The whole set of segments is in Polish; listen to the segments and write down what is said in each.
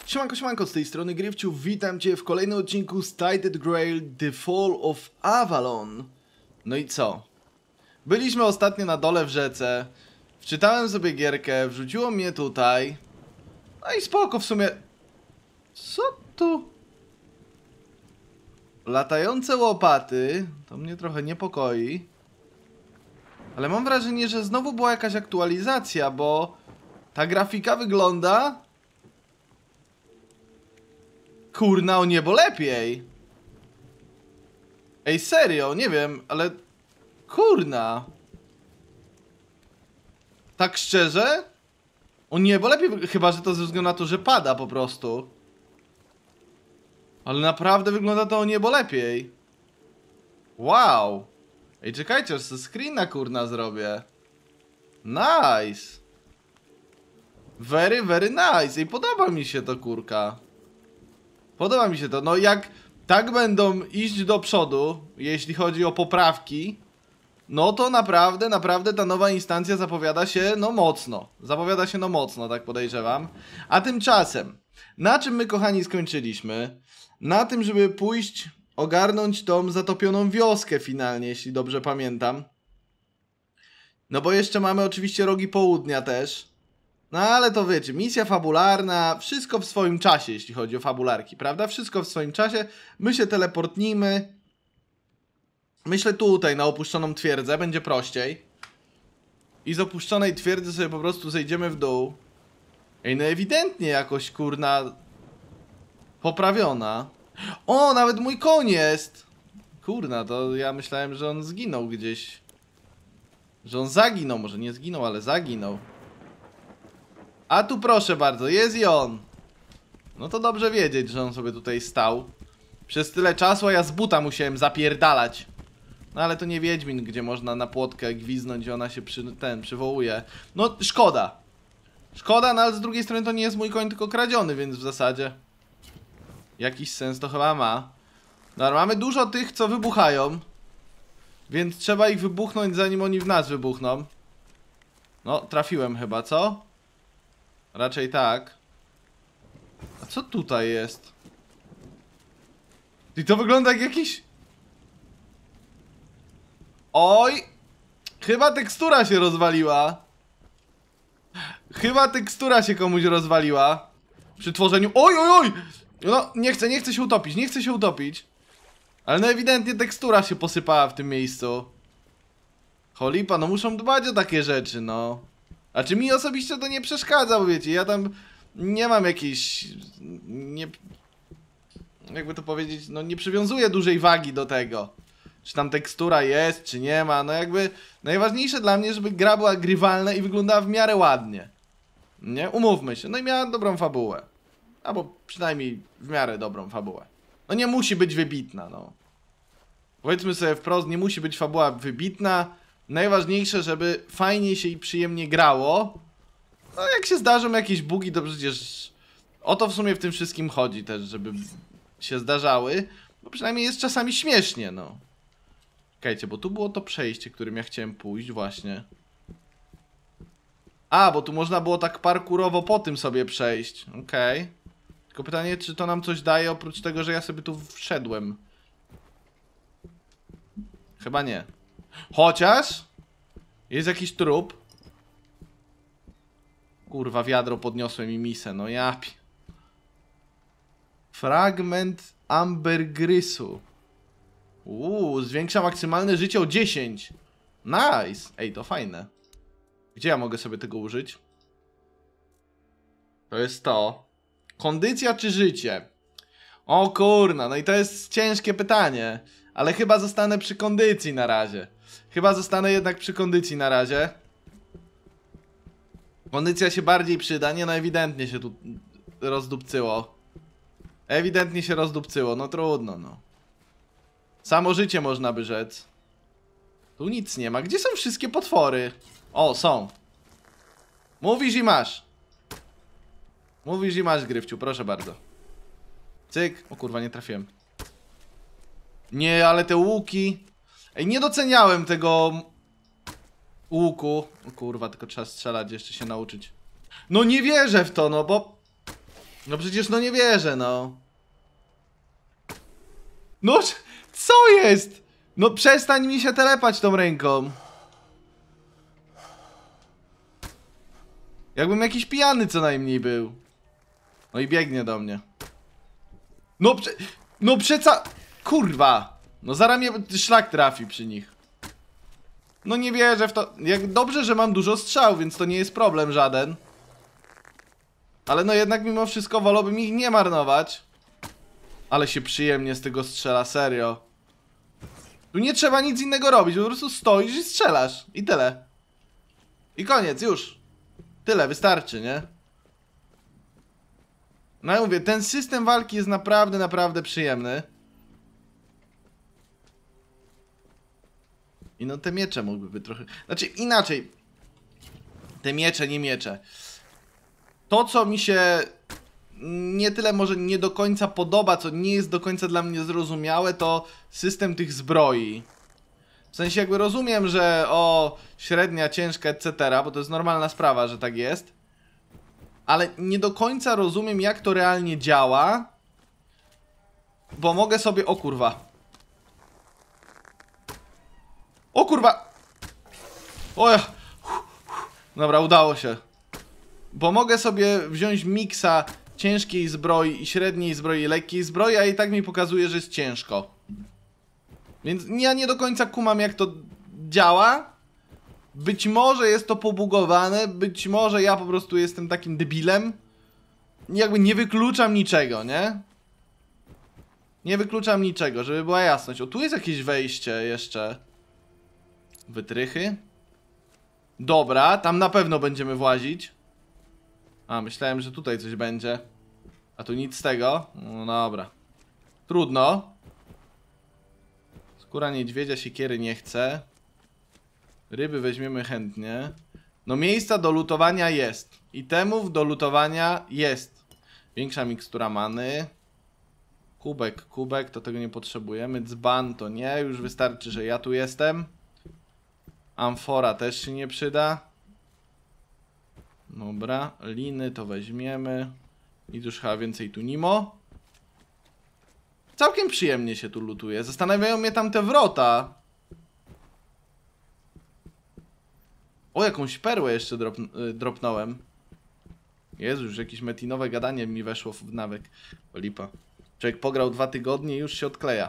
Siemanko, z tej strony Grywciu, witam Cię w kolejnym odcinku z Tainted Grail The Fall of Avalon. No i co? Byliśmy ostatnio na dole w rzece, wczytałem sobie gierkę, wrzuciło mnie tutaj. No i spoko w sumie. Co tu? Latające łopaty, to mnie trochę niepokoi. Ale mam wrażenie, że znowu była jakaś aktualizacja, bo ta grafika wygląda... Kurna, o niebo lepiej. Ej, serio, nie wiem, ale... Kurna. Tak szczerze? O niebo lepiej, chyba że to ze względu na to, że pada po prostu. Ale naprawdę wygląda to o niebo lepiej. Wow. Ej, czekajcie, aż sobie screena kurna zrobię. Nice. Very, very nice. Ej, podoba mi się to, kurka. Podoba mi się to. No jak tak będą iść do przodu, jeśli chodzi o poprawki, no to naprawdę ta nowa instancja zapowiada się no mocno. Zapowiada się no mocno, tak podejrzewam. A tymczasem, na czym my, kochani, skończyliśmy? Na tym, żeby pójść, ogarnąć tą zatopioną wioskę finalnie, jeśli dobrze pamiętam. No bo jeszcze mamy oczywiście rogi południa też. No ale to wiecie, misja fabularna, wszystko w swoim czasie, jeśli chodzi o fabularki, prawda? Wszystko w swoim czasie. My się teleportnijmy. Myślę tutaj na opuszczoną twierdzę, będzie prościej. I z opuszczonej twierdzy sobie po prostu zejdziemy w dół. Ej, no ewidentnie jakoś, kurna, poprawiona. O, nawet mój koń jest! Kurna, to ja myślałem, że on zginął gdzieś. Że on zaginął, może nie zginął, ale zaginął. A tu proszę bardzo, jest i on. No to dobrze wiedzieć, że on sobie tutaj stał przez tyle czasu, a ja z buta musiałem zapierdalać. No ale to nie Wiedźmin, gdzie można na płotkę gwiznąć i ona się przywołuje. No szkoda. Szkoda, no ale z drugiej strony to nie jest mój koń, tylko kradziony, więc w zasadzie jakiś sens to chyba ma. No ale mamy dużo tych, co wybuchają, więc trzeba ich wybuchnąć, zanim oni w nas wybuchną. No, trafiłem chyba, co? Raczej tak. A co tutaj jest? I to wygląda jak jakiś... Oj! Chyba tekstura się rozwaliła. Chyba tekstura się komuś rozwaliła przy tworzeniu... Oj! No, nie chcę się utopić, nie chcę się utopić. Ale no ewidentnie tekstura się posypała w tym miejscu. Cholipa, no muszą dbać o takie rzeczy, no. A czy mi osobiście to nie przeszkadza, bo wiecie, ja tam nie mam jakiejś... Nie... Jakby to powiedzieć, no nie przywiązuję dużej wagi do tego. Czy tam tekstura jest, czy nie ma, no jakby... Najważniejsze dla mnie, żeby gra była grywalna i wyglądała w miarę ładnie. Nie? Umówmy się, no i miała dobrą fabułę. Albo przynajmniej w miarę dobrą fabułę. No nie musi być wybitna, no. Powiedzmy sobie wprost, nie musi być fabuła wybitna. Najważniejsze, żeby fajnie się i przyjemnie grało. No jak się zdarzą jakieś bugi, to przecież o to w sumie w tym wszystkim chodzi też, żeby się zdarzały. Bo przynajmniej jest czasami śmiesznie, no. Czekajcie, bo tu było to przejście, którym ja chciałem pójść właśnie. A, bo tu można było tak parkurowo po tym sobie przejść. Okej. Tylko pytanie, czy to nam coś daje oprócz tego, że ja sobie tu wszedłem. Chyba nie. Chociaż jest jakiś trup. Kurwa, wiadro podniosłem i misę, no ja pi... Fragment ambergrysu. Zwiększa maksymalne życie o 10. Nice. Ej, to fajne. Gdzie ja mogę sobie tego użyć? To jest to. Kondycja czy życie? O kurna, no i to jest ciężkie pytanie. Ale chyba zostanę przy kondycji na razie. Chyba zostanę jednak przy kondycji na razie. Kondycja się bardziej przyda. Nie no, ewidentnie się tu rozdupcyło. Ewidentnie się rozdupcyło, no trudno, no. Samo życie można by rzec. Tu nic nie ma. Gdzie są wszystkie potwory? O, są. Mówisz i masz. Mówisz i masz, Grywciu, proszę bardzo. Cyk. O kurwa, nie trafiłem. Nie, ale te łuki... Ej, nie doceniałem tego... łuku. O kurwa, tylko trzeba strzelać, jeszcze się nauczyć. No nie wierzę w to, no bo... No przecież no nie wierzę, no. No co jest? No przestań mi się telepać tą ręką. Jakbym jakiś pijany co najmniej był. No i biegnie do mnie. No przeca... Kurwa. No zaraz mnie szlak trafi przy nich. No nie wierzę w to. Jak dobrze, że mam dużo strzał, więc to nie jest problem żaden. Ale no jednak mimo wszystko wolałbym ich nie marnować. Ale się przyjemnie z tego strzela, serio. Tu nie trzeba nic innego robić, po prostu stoisz i strzelasz. I tyle. I koniec, już. Tyle, wystarczy, nie? No ja mówię, ten system walki jest naprawdę, naprawdę przyjemny. I no te miecze mógłby być trochę... Znaczy inaczej. Te miecze, nie miecze. To co mi się nie tyle może nie do końca podoba, co nie jest do końca dla mnie zrozumiałe, to system tych zbroi. W sensie jakby rozumiem, że średnia, ciężka, etc., bo to jest normalna sprawa, że tak jest. Ale nie do końca rozumiem, jak to realnie działa. Bo mogę sobie... O kurwa. O kurwa. O ja. Dobra, udało się. Bo mogę sobie wziąć miksa ciężkiej zbroi i średniej zbroi i lekkiej zbroi, a i tak mi pokazuje, że jest ciężko. Więc ja nie do końca kumam, jak to działa. Być może jest to pobugowane, być może ja po prostu jestem takim debilem. Jakby nie wykluczam niczego, nie? Nie wykluczam niczego, żeby była jasność. O, tu jest jakieś wejście jeszcze. Wytrychy. Dobra, tam na pewno będziemy włazić. A, myślałem, że tutaj coś będzie. A tu nic z tego. No dobra. Trudno. Skóra niedźwiedzia, siekiery nie chcę. Ryby weźmiemy chętnie. No miejsca do lutowania jest. Itemów do lutowania jest. Większa mikstura many. Kubek, to tego nie potrzebujemy. Dzban to nie, już wystarczy, że ja tu jestem. Amfora też się nie przyda. Dobra, liny to weźmiemy. I już chyba więcej tu nimo. Całkiem przyjemnie się tu lutuje. Zastanawiają mnie tam te wrota. O, jakąś perłę jeszcze dropnąłem. Jezu, już jakieś metinowe gadanie mi weszło w nawyk. O lipa. Człowiek pograł 2 tygodnie i już się odkleja.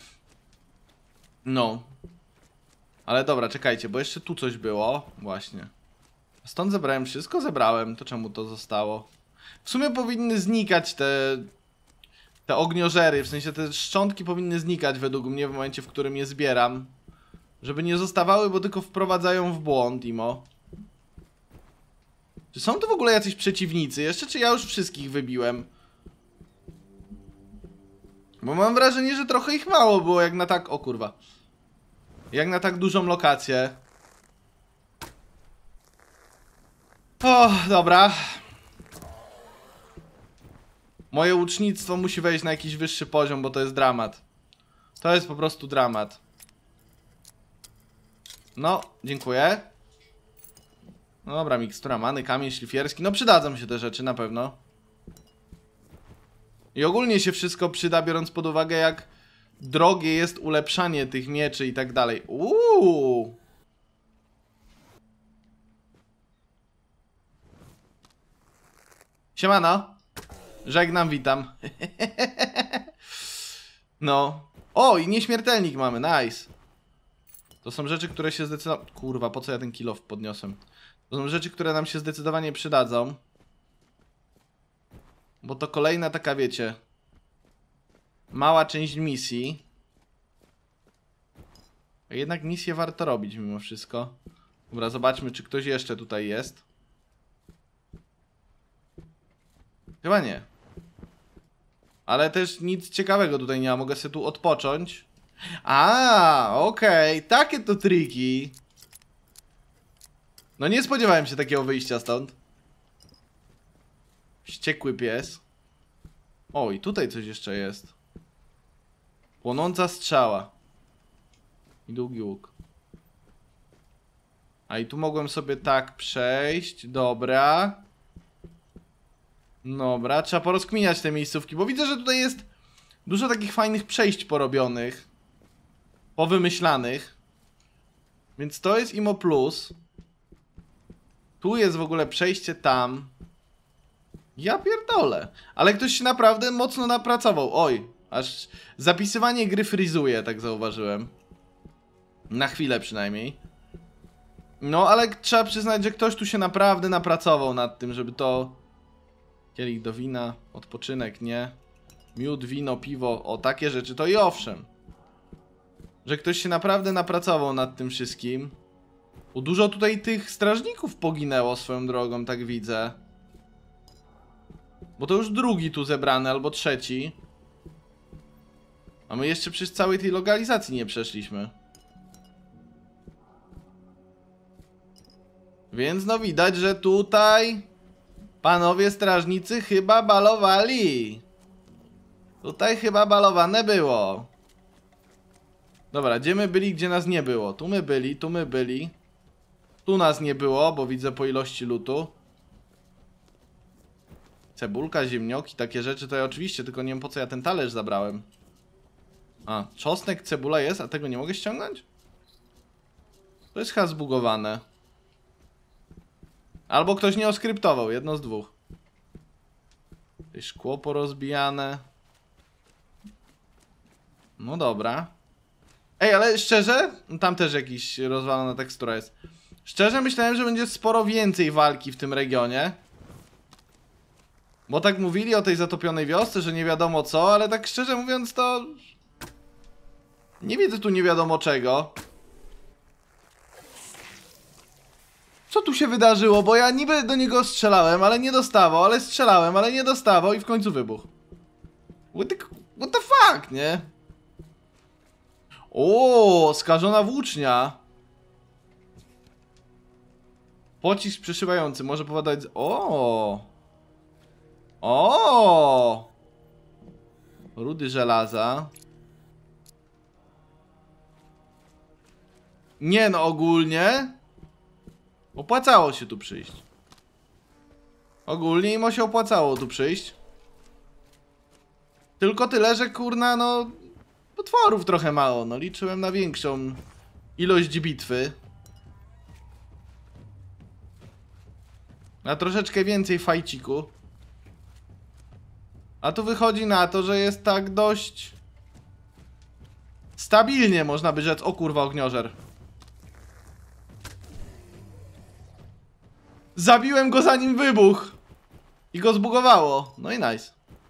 No. Ale dobra, czekajcie, bo jeszcze tu coś było. Właśnie. Stąd zebrałem wszystko? Zebrałem. To czemu to zostało? W sumie powinny znikać te ogniożery. W sensie te szczątki powinny znikać według mnie w momencie, w którym je zbieram. Żeby nie zostawały, bo tylko wprowadzają w błąd, Imo. Czy są tu w ogóle jacyś przeciwnicy jeszcze, czy ja już wszystkich wybiłem? Bo mam wrażenie, że trochę ich mało było, jak na tak... O kurwa. Jak na tak dużą lokację. O, dobra. Moje łucznictwo musi wejść na jakiś wyższy poziom, bo to jest dramat. To jest po prostu dramat. No, dziękuję. No dobra, mikstura many, kamień szlifierski. No przydadzą się te rzeczy, na pewno. I ogólnie się wszystko przyda, biorąc pod uwagę, jak drogie jest ulepszanie tych mieczy i tak dalej. Siemano. Żegnam, witam. No. O, i nieśmiertelnik mamy, nice. To są rzeczy, które się zdecydowanie... Kurwa, po co ja ten kilof podniosłem? To są rzeczy, które nam się zdecydowanie przydadzą. Bo to kolejna taka, wiecie... Mała część misji. A jednak misję warto robić mimo wszystko. Dobra, zobaczmy, czy ktoś jeszcze tutaj jest. Chyba nie. Ale też nic ciekawego tutaj nie ma. Mogę sobie tu odpocząć. Okej. Takie to triki. No nie spodziewałem się takiego wyjścia stąd. Wściekły pies. O, i tutaj coś jeszcze jest. Płonąca strzała. I długi łuk. A i tu mogłem sobie tak przejść. Dobra. Dobra, trzeba porozkminiać te miejscówki, bo widzę, że tutaj jest dużo takich fajnych przejść porobionych. Powymyślanych. Więc to jest imo plus. Tu jest w ogóle przejście tam. Ja pierdolę. Ale ktoś się naprawdę mocno napracował. Oj, aż zapisywanie gry frizuje, tak zauważyłem. Na chwilę przynajmniej. No, ale trzeba przyznać, że ktoś tu się naprawdę napracował nad tym, żeby to... Kielich do wina, odpoczynek, nie? Miód, wino, piwo, o takie rzeczy, to i owszem. Że ktoś się naprawdę napracował nad tym wszystkim. Bo dużo tutaj tych strażników poginęło swoją drogą, tak widzę. Bo to już drugi tu zebrany, albo trzeci. A my jeszcze przez całej tej lokalizacji nie przeszliśmy. Więc no widać, że tutaj panowie strażnicy chyba balowali. Tutaj chyba balowane było. Dobra, gdzie my byli, gdzie nas nie było? Tu my byli, tu my byli. Tu nas nie było, bo widzę po ilości lutu. Cebulka, ziemnioki, takie rzeczy to ja oczywiście, tylko nie wiem po co ja ten talerz zabrałem. A, czosnek, cebula jest, a tego nie mogę ściągnąć? To jest chyba zbugowane. Albo ktoś nie oskryptował, jedno z dwóch. Tutaj szkło porozbijane. No dobra. Ej, ale szczerze, tam też jakiś rozwalona tekstura jest. Szczerze myślałem, że będzie sporo więcej walki w tym regionie. Bo tak mówili o tej zatopionej wiosce, że nie wiadomo co, ale tak szczerze mówiąc to... Nie widzę tu nie wiadomo czego. Co tu się wydarzyło? Bo ja niby do niego strzelałem, ale nie dostawał, ale strzelałem, ale nie dostawał i w końcu wybuchł. What the fuck, nie? O, skażona włócznia. Pocisk przeszywający może powodować... O! Rudy żelaza. Nie no, ogólnie opłacało się tu przyjść. Ogólnie im się opłacało tu przyjść. Tylko tyle, że kurna no... potworów trochę mało, no liczyłem na większą ilość bitwy. Na troszeczkę więcej fajciku. A tu wychodzi na to, że jest tak dość... stabilnie, można by rzec. O kurwa, ogniożer. Zabiłem go zanim wybuchł. I go zbugowało. No i nice.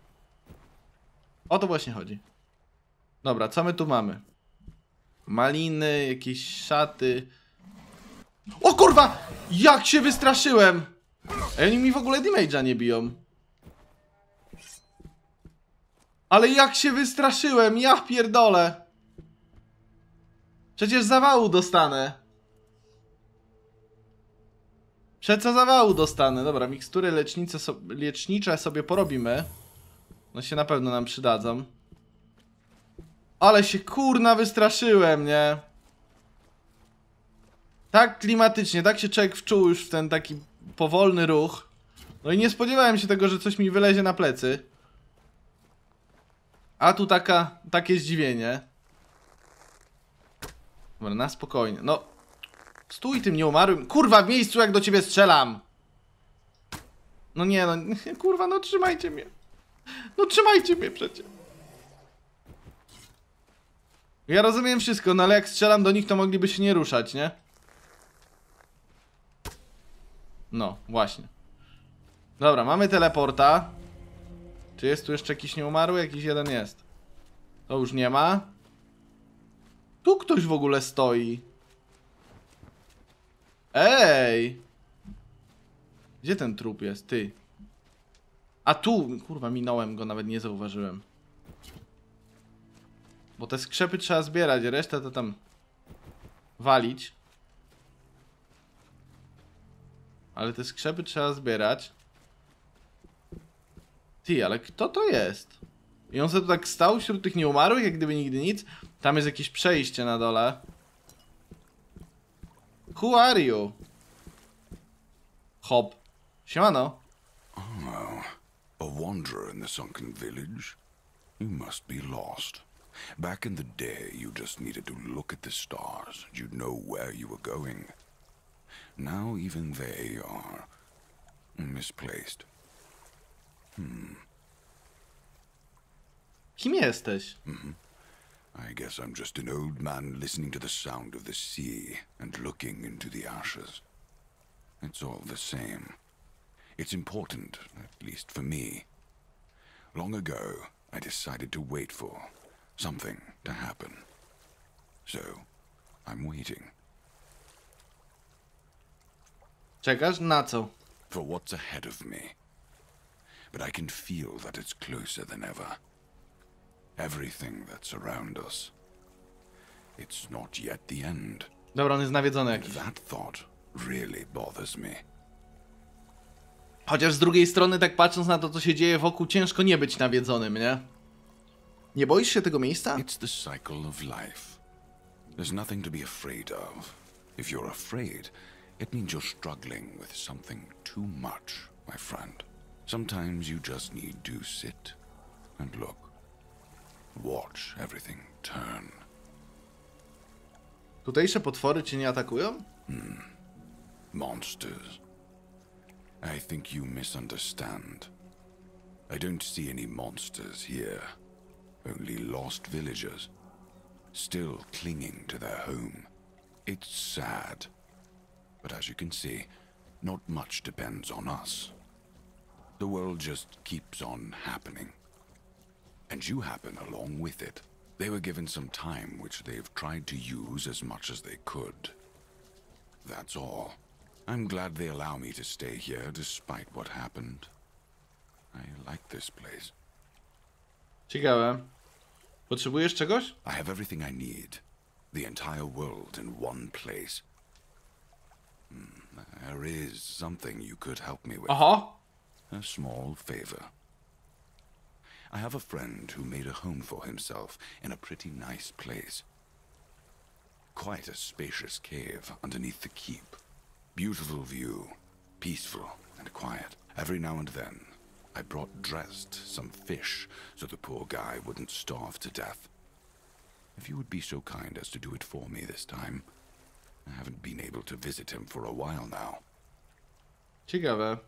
O to właśnie chodzi. Dobra, co my tu mamy? Maliny, jakieś szaty. O kurwa! Jak się wystraszyłem! Ej, oni mi w ogóle damage'a nie biją. Ale jak się wystraszyłem, ja pierdolę. Przecież zawału dostanę. Przeco zawału dostanę. Dobra, mikstury lecznicze sobie porobimy. No się na pewno nam przydadzą. Ale się kurna wystraszyłem, nie? Tak klimatycznie, tak się człowiek wczuł już w ten taki powolny ruch. No i nie spodziewałem się tego, że coś mi wylezie na plecy. A tu takie zdziwienie. Dobra, na spokojnie. No, stój tym nieumarłym. Kurwa, w miejscu jak do ciebie strzelam. No nie, no, kurwa, no trzymajcie mnie. No trzymajcie mnie przecież. Ja rozumiem wszystko, no ale jak strzelam do nich, to mogliby się nie ruszać, nie? No, właśnie. Dobra, mamy teleporta. Czy jest tu jeszcze jakiś nieumarły? Jakiś jeden jest. To już nie ma. Tu ktoś w ogóle stoi. Ej! Gdzie ten trup jest? Ty. A tu! Kurwa, minąłem go, nawet nie zauważyłem. Bo te skrzepy trzeba zbierać, resztę to tam walić. Ale te skrzepy trzeba zbierać. Ty, ale kto to jest? I on sobie tu tak stał wśród tych nieumarłych, jak gdyby nigdy nic. Tam jest jakieś przejście na dole. Who are you? Hop. Siemano. Oh, A wanderer in the sunken village? You must be lost. Back in the day, you just needed to look at the stars, and you'd know where you were going. Now even they are misplaced. Kim jesteś? I guess I'm just an old man listening to the sound of the sea and looking into the ashes. It's all the same. It's important, at least for me. Long ago, I decided to wait for something to happen. So, I'm waiting. Czekasz na co? For what's ahead of me. But I can feel that it's closer than ever. Everything that's around us. It's not yet the end. Dobra, on jest nawiedzony And jakiś. that thought really bothers me. Chociaż z drugiej strony, tak patrząc na to, co się dzieje wokół, ciężko nie być nawiedzonym, nie? Nie boisz się tego miejsca? It's the cycle of life. There's nothing to be afraid of. If you're afraid, it means you're struggling with something too much, my friend. Sometimes you just need to sit and look. Watch everything turn. Tutejsze potwory cię nie atakują? Monsters. I think you misunderstand. I don't see any monsters here. Only lost villagers. Still clinging to their home. It's sad. But as you can see, not much depends on us. The world just keeps on happening. And you happen along with it. They were given some time which they've tried to use as much as they could. That's all. I'm glad they allow me to stay here despite what happened. I like this place. Ciekawe. Potrzebujesz czegoś? I have everything I need. The entire world in one place. There is something you could help me with. Oho! A small favor. I have a friend who made a home for himself in a pretty nice place. Quite a spacious cave underneath the keep. Beautiful view, peaceful and quiet. Every now and then, I brought dressed some fish so the poor guy wouldn't starve to death. If you would be so kind as to do it for me this time. I haven't been able to visit him for a while now. Ciekawe.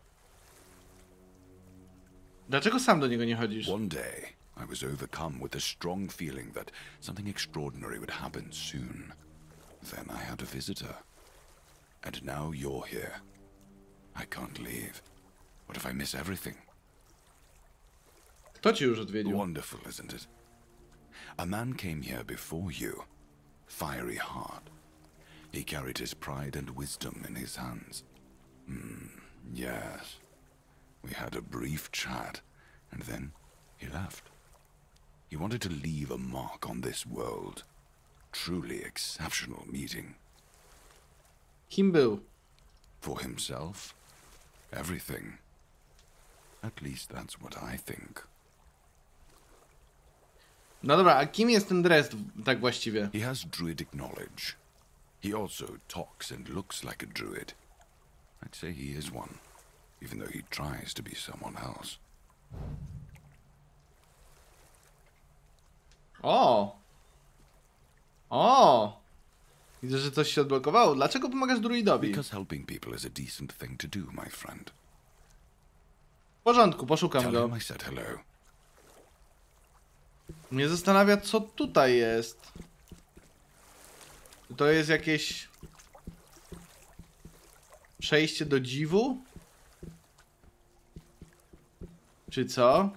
Dlaczego sam do niego nie chodzisz? One day, I was overcome with a strong feeling that something extraordinary would happen soon. Then I had a visitor. And now you're here. I can't leave. What if I miss everything? Kto ci już odwiedził? Wonderful, isn't it? A man came here before you. Fiery heart. He carried his pride and wisdom in his hands. Yes. We had a brief chat, and then he left. He wanted to leave a mark on this world. Truly exceptional meeting. Kim był? For himself, everything. At least that's what I think. No dobra, a kim jest ten Drest tak właściwie? He has druidic knowledge. He also talks and looks like a druid. I'd say he is one, even though he tries to be someone else. O! O! Widzę, że coś się odblokowało. Dlaczego pomagasz druidowi? Because helping people is a decent thing to do, my friend. W porządku, poszukam Tell go. him I said hello. Mnie zastanawia, co tutaj jest. Czy to jest jakieś przejście do dziwu? Czy co?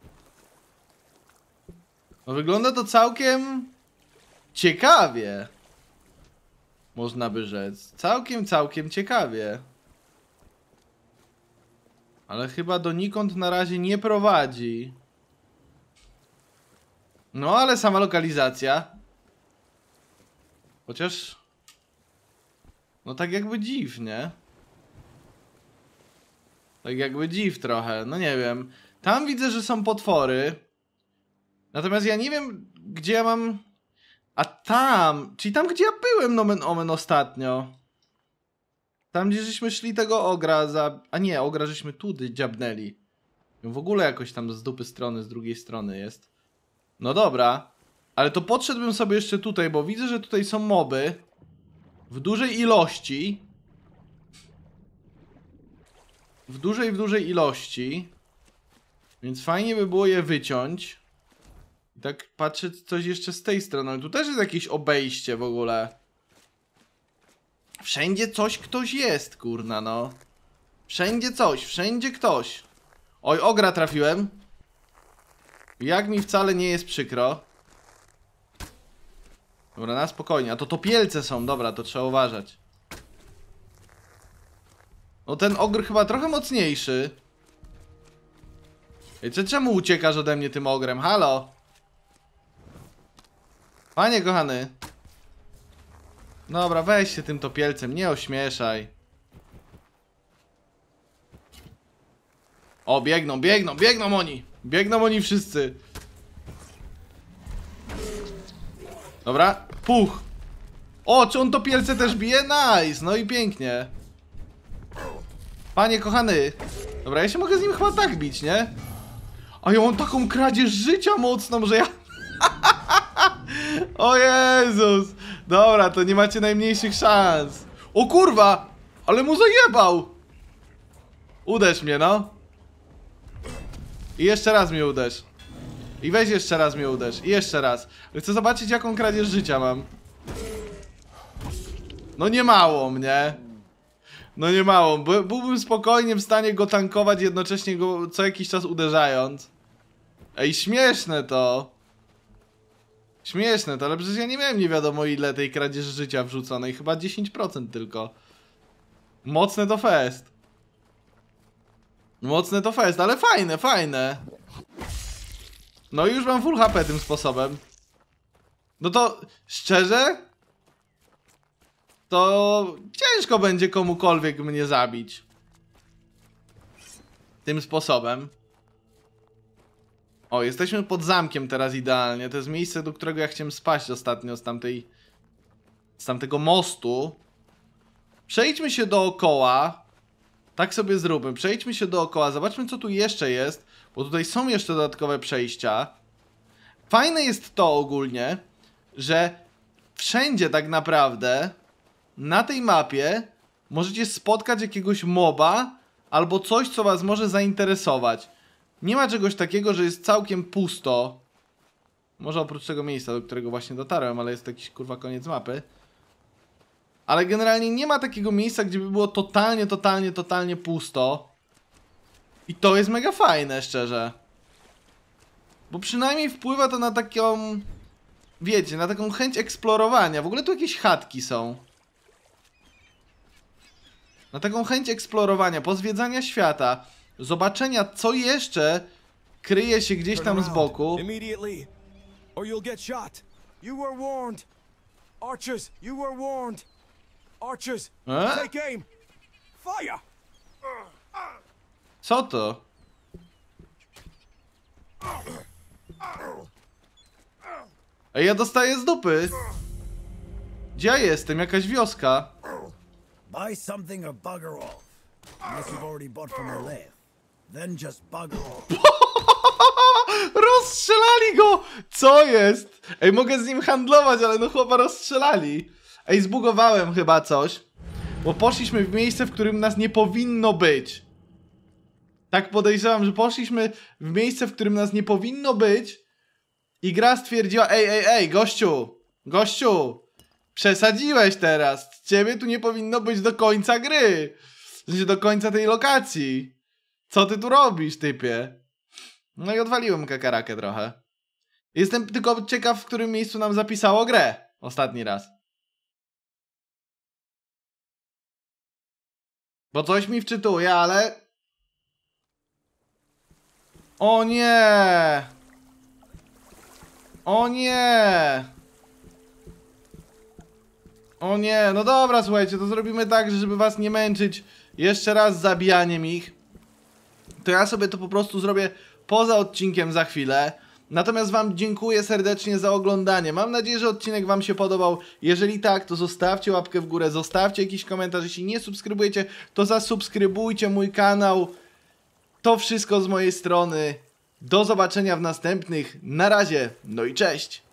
No wygląda to całkiem ciekawie. Można by rzec. Całkiem ciekawie. Ale chyba donikąd na razie nie prowadzi. No, ale sama lokalizacja. Chociaż... No tak jakby dziw, nie? Tak jakby dziw trochę, no nie wiem. Tam widzę, że są potwory. Natomiast ja nie wiem, gdzie ja mam... A tam... Czyli tam, gdzie ja byłem, nomen omen, ostatnio. Tam, gdzie żeśmy szli tego ogra za... A nie, ogra żeśmy tu dziabnęli. W ogóle jakoś tam z dupy strony, z drugiej strony jest. No dobra. Ale to podszedłbym sobie jeszcze tutaj, bo widzę, że tutaj są moby. W dużej ilości. W dużej ilości. Więc fajnie by było je wyciąć. I tak patrzę coś jeszcze z tej strony. Ale tu też jest jakieś obejście w ogóle. Wszędzie coś ktoś jest, kurna no. Wszędzie coś, wszędzie ktoś. Oj, ogra trafiłem. Jak mi wcale nie jest przykro. Dobra, na spokojnie. A to topielce są, dobra, to trzeba uważać. No ten ogr chyba trochę mocniejszy. Ej, czemu uciekasz ode mnie tym ogrem? Halo? Panie kochany. Dobra, weź się tym topielcem, nie ośmieszaj. O, biegną, biegną, biegną oni! Biegną oni wszyscy. Dobra, puch. O, czy on topielce też bije? Nice, no i pięknie. Panie kochany. Dobra, ja się mogę z nim chyba tak bić, nie? A ja mam taką kradzież życia mocną, że ja... O Jezus. Dobra, to nie macie najmniejszych szans. O kurwa, ale mu zajebał. Uderz mnie, no. I jeszcze raz mnie uderz. I weź jeszcze raz mnie uderz. I jeszcze raz. Chcę zobaczyć, jaką kradzież życia mam. No nie mało mnie. No nie mało. Byłbym spokojnie w stanie go tankować, jednocześnie go co jakiś czas uderzając. Ej, śmieszne to. Śmieszne to, ale przecież ja nie miałem nie wiadomo ile tej kradzieży życia wrzuconej. Chyba 10% tylko. Mocne to fest. Mocne to fest, ale fajne, fajne. No i już mam full HP tym sposobem. No to szczerze? To ciężko będzie komukolwiek mnie zabić. Tym sposobem. O, jesteśmy pod zamkiem teraz idealnie. To jest miejsce, do którego ja chciałem spaść ostatnio z tamtego mostu. Przejdźmy się dookoła. Tak sobie zróbmy. Przejdźmy się dookoła. Zobaczmy, co tu jeszcze jest. Bo tutaj są jeszcze dodatkowe przejścia. Fajne jest to ogólnie, że wszędzie tak naprawdę na tej mapie możecie spotkać jakiegoś moba albo coś, co was może zainteresować. Nie ma czegoś takiego, że jest całkiem pusto. Może oprócz tego miejsca, do którego właśnie dotarłem, ale jest to jakiś kurwa koniec mapy. Ale generalnie nie ma takiego miejsca, gdzie by było totalnie pusto. I to jest mega fajne, szczerze. Bo przynajmniej wpływa to na taką... Wiecie, na taką chęć eksplorowania. W ogóle tu jakieś chatki są. Na taką chęć eksplorowania, pozwiedzania świata. Zobaczenia, co jeszcze kryje się gdzieś tam z boku. Or you'll get shot. You were warned. Archers, you were warned. Archers, take aim. Fire. Co to? Ej, ja dostaję z dupy. Gdzie ja jestem? Jakaś wioska. Buy something or bugger off. Unless you've already bought from the left. Then just bugger off. Rozstrzelali go! Co jest? Ej, mogę z nim handlować, ale no chłopa rozstrzelali. Ej, zbugowałem chyba coś. Bo poszliśmy w miejsce, w którym nas nie powinno być. Tak podejrzewam, że poszliśmy w miejsce, w którym nas nie powinno być. I gra stwierdziła, ej, gościu, przesadziłeś teraz. Ciebie tu nie powinno być do końca gry. W sensie do końca tej lokacji. Co ty tu robisz, typie? No i odwaliłem kakarakę trochę. Jestem tylko ciekaw, w którym miejscu nam zapisało grę. Ostatni raz. Bo coś mi wczytuje, ale... O nie! O nie! O nie, no dobra, słuchajcie, to zrobimy tak, że żeby was nie męczyć jeszcze raz zabijaniem ich, to ja sobie to po prostu zrobię poza odcinkiem za chwilę. Natomiast wam dziękuję serdecznie za oglądanie. Mam nadzieję, że odcinek wam się podobał. Jeżeli tak, to zostawcie łapkę w górę, zostawcie jakiś komentarz. Jeśli nie subskrybujecie, to zasubskrybujcie mój kanał. to wszystko z mojej strony. Do zobaczenia w następnych. Na razie, no i cześć!